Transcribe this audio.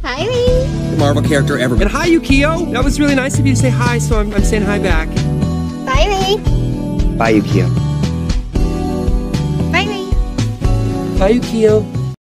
Hi, Lee. The Marvel character ever. And hi, Yukio. That was really nice of you to say hi, so I'm saying hi back. Bye, Lee. Bye, Yukio. Bye, Lee. Bye, Yukio.